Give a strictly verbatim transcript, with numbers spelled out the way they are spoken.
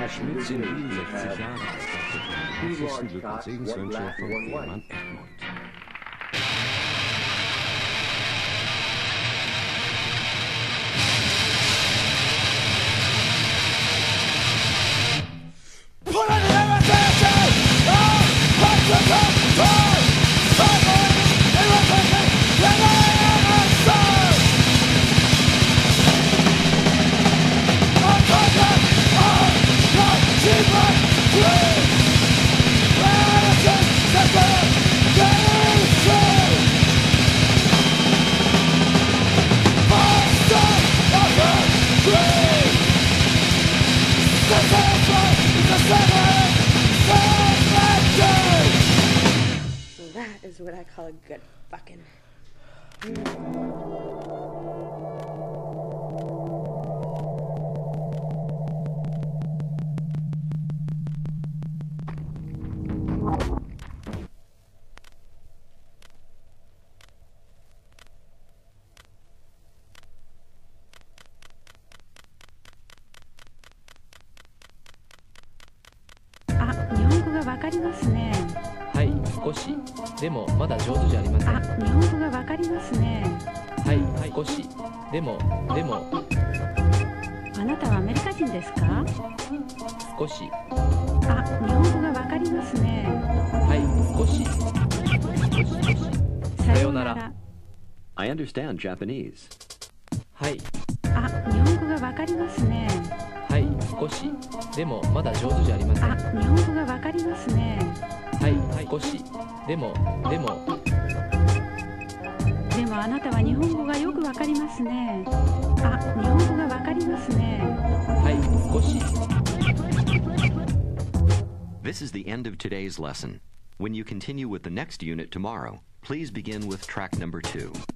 Mit siebenundsechzig Jahre alt. Herzlichen Glück und Segenswünsche von Ehemann Edmund. That is what I call a good fucking. Ah, 日本語がわかりますね。 はい、少し。でもまだ上手じゃありません。 あ、日本語がわかりますね。 はい、少し。でも、でも。 あなたはアメリカ人ですか？ 少し。 あ、日本語がわかりますね。 はい、少し。少し少し。さようなら。 I understand Japanese. はい。 あ、日本語がわかりますね。 はい、少し。でもまだ上手じゃありません。 あ、日本語がわかりますね。 はい、少し。でも、でも。 でもあなたは日本語がよくわかりますね。あ、日本語がわかりますね。 はい、少し。 This is the end of today's lesson. When you continue with the next unit tomorrow, please begin with track number two.